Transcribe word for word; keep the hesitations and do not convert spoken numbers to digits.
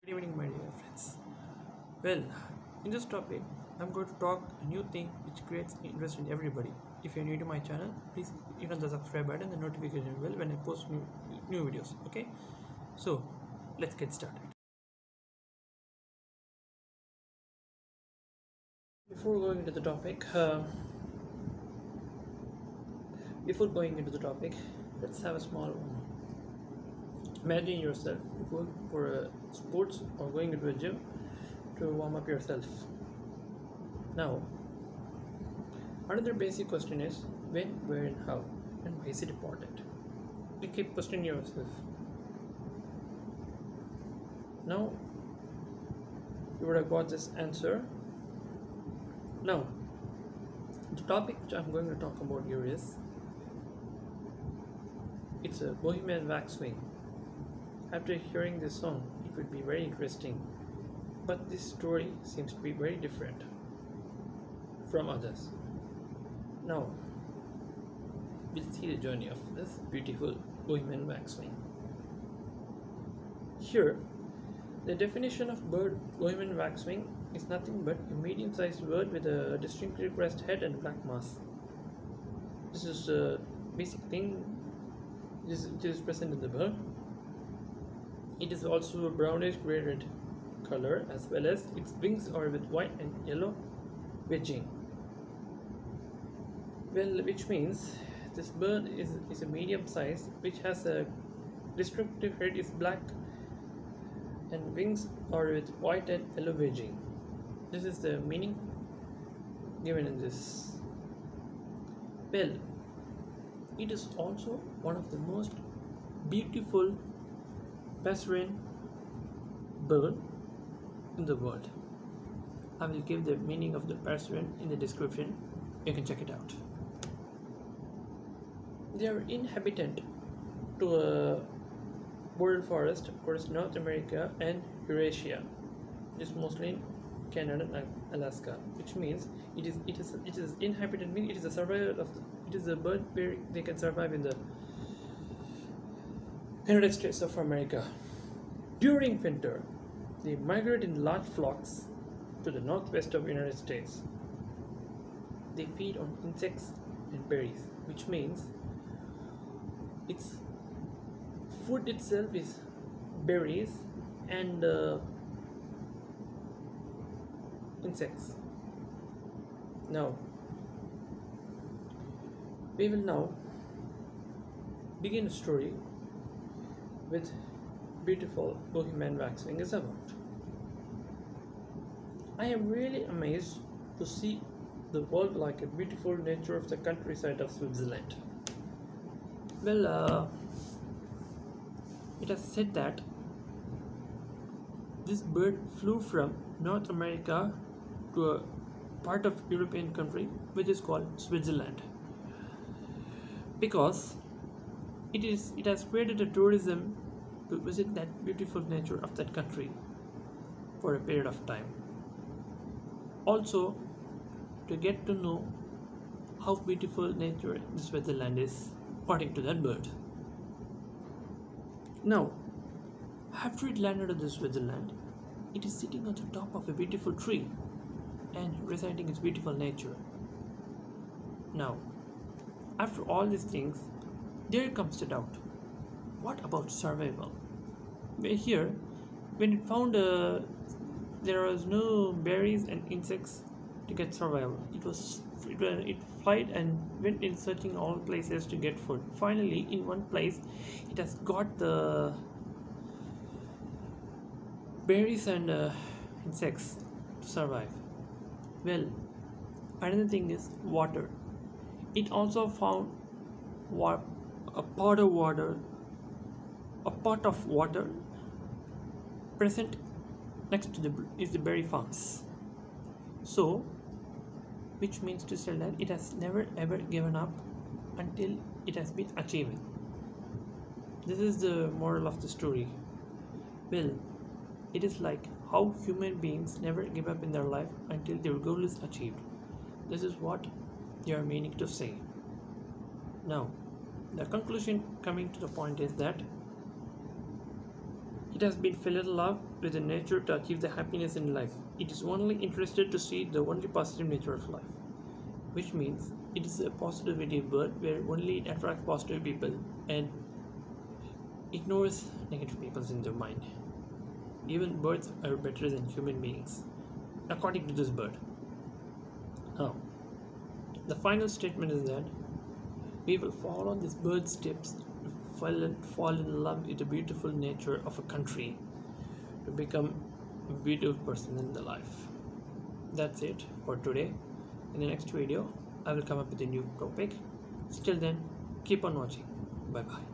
Good evening, my dear friends. Well, in this topic, I'm going to talk a new thing which creates interest in everybody. If you're new to my channel, please hit on the subscribe button and the notification bell when I post new new videos. Okay, so let's get started. Before going into the topic, uh, before going into the topic, let's have a small one. Imagine yourself going for a sports or going into a gym to warm up yourself. Now, another basic question is when, where, and how, and why is it important? You keep questioning yourself. Now, you would have got this answer. Now, the topic which I'm going to talk about here is it's a Bohemian waxwing. After hearing this song, it would be very interesting, but this story seems to be very different from others. Now, we'll see the journey of this beautiful Bohemian waxwing. Here, the definition of bird Bohemian waxwing is nothing but a medium-sized bird with a distinctly crest head and black mask. This is the basic thing which is, which is present in the bird. It is also a brownish gray red color, as well as its wings are with white and yellow wedging. Well, which means this bird is, is a medium size which has a distinctive head is black and wings are with white and yellow wedging. This is the meaning given in this. Well, it is also one of the most beautiful passerine bird in the world. I will give the meaning of the passerine in the description. You can check it out. They are inhabitant to a boreal forest across North America and Eurasia. It is mostly in Canada and Alaska, which means it is it is it is inhabitant means it is a survival of the, it is a bird where they can survive in the United States of America. During winter, they migrate in large flocks to the northwest of the United States. They feed on insects and berries, which means its food itself is berries and uh, insects. Now, we will now begin a story with beautiful Bohemian waxwing is about. I am really amazed to see the world like a beautiful nature of the countryside of Switzerland. Well, uh, it has said that this bird flew from North America to a part of European country which is called Switzerland, because it is it has created a tourism to visit that beautiful nature of that country for a period of time. Also, to get to know how beautiful nature in Switzerland is according to that bird. Now, after it landed on the Switzerland, it is sitting on the top of a beautiful tree and reciting its beautiful nature. Now, after all these things, there comes the doubt. What about survival? Well, here, when it found uh, there was no berries and insects to get survival, it was it, it flight and went in searching all places to get food. Finally, in one place, it has got the berries and uh, insects to survive. Well, another thing is water. It also found wa a pot of water, a pot of water present next to the is the berry farms. So, which means to say that it has never ever given up until it has been achieving. This is the moral of the story. Well, it is like how human beings never give up in their life until their goal is achieved. This is what they are meaning to say. Now, the conclusion coming to the point is that it has been fell in love with the nature to achieve the happiness in life. It is only interested to see the only positive nature of life, which means it is a positivity bird where only it attracts positive people and ignores negative people in their mind. Even birds are better than human beings, according to this bird. Now, the final statement is that we will follow this bird's steps to fall in, fall in love with the beautiful nature of a country to become a beautiful person in the life. That's it for today. In the next video, I will come up with a new topic. Till then, keep on watching. Bye bye.